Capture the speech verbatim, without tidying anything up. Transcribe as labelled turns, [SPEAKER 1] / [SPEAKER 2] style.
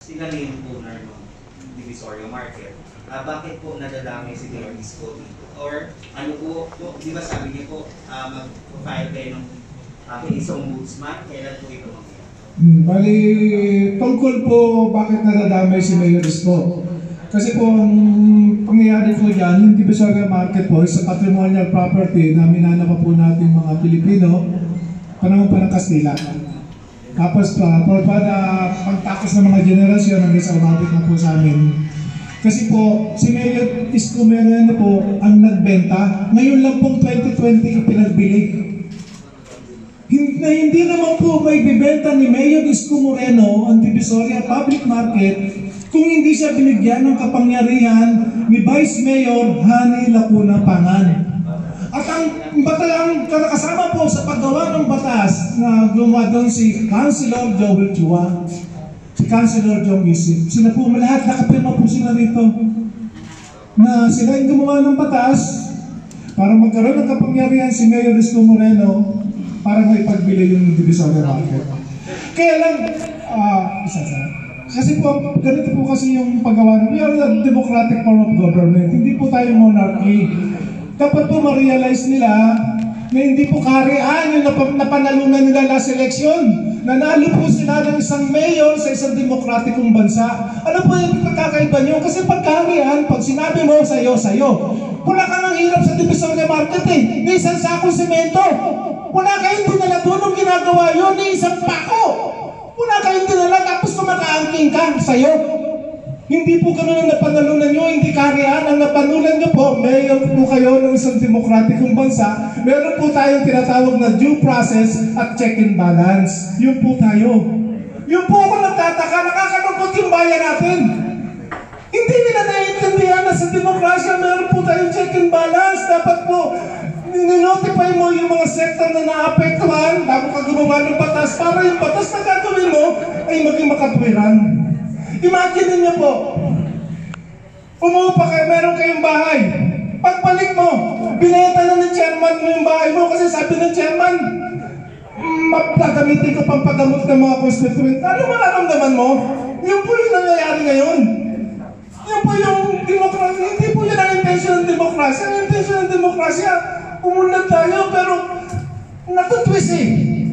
[SPEAKER 1] Sila na yung owner ng Divisoria Market. Uh, bakit po nadadamay si Mayor Isko dito? Or ano po, po di ba sabi niyo po, uh, mag-file kayo ng uh, isang ombudsman, kailan po ito mangyayari?
[SPEAKER 2] Hmm, bali, tungkol po bakit nadadamay si Mayor Isko. Kasi po, ang pangyayari po dyan, yung Divisoria Market po, is a patrimonial property na minana pa po natin mga Pilipino, panahon pa ng Kastila. Tapos pa, uh, para pagtapos ng mga generasyon, hanggang sa umabot na po sa amin. Kasi po, si Mayor Isko Moreno po ang nagbenta. Ngayon lang pong twenty twenty ipinagbili. Hindi, hindi naman po may bibenta ni Mayor Isko Moreno ang Divisoria Public Market kung hindi siya binigyan ng kapangyarihan ni Vice Mayor Hani Lacuna Pangan. At ang batang kasama po sa paggawa ng batas na gumawa doon si Councilor Joel Chua, si Councilor Jong Isip. Sila po lahat, nakapirma po sila rito na sila yung gumawa ng batas para magkaroon ng kapangyarihan si Mayor Isko Moreno para maipagbili yung Divisoria Market. Kaya lang, uh, isa sa kasi po, ganito po kasi yung paggawa ng, we are a democratic form of government. Hindi po tayo monarchy. Dapat po ma-realize nila na hindi po kaharian yung nap napanalunan nila last election. Nanalo po sila ng isang mayor sa isang demokratikong bansa. Ano po yung pagkakaiba nyo? Kasi pagkaharian, pag sinabi mo, sayo, sayo. Wala kang ang hirap sa Divisoria Market eh. May isang sakong semento. Wala kayong dinala doon ang ginagawa yun. May isang pako. Wala kayong dinala tapos kumakaangking ka sa'yo. Hindi po ganun ang napanalunan nyo, hindi kaharian. Ang napanulan nyo po, mayor po kayo ng isang demokratikong bansa. Meron po tayong tinatawag na due process at check and balance. Yun po tayo. Yun po ako nagtataka, nakakalungkot yung bayan natin. Hindi nila naiintindihan na sa demokrasya meron po tayong check and balance. Dapat po, ninotify mo yung mga sektor na naapektuhan bago ka gumawa ng batas para yung batas na gagawin mo ay maging makatwiran. Imagine niyo po, umupa kayo, meron kayong bahay. Pagbalik mo, binenta na ng chairman mo yung bahay mo kasi sabi ng chairman, magagamitin ko pang pagamot ng mga constituent. Ano mararamdaman mo? Yun po yung nangyayari ngayon. Yun po yung demokrasya. Hindi po yun ang intention ng demokrasya. Ang intention ng demokrasya, umunlad tayo pero natutwis eh.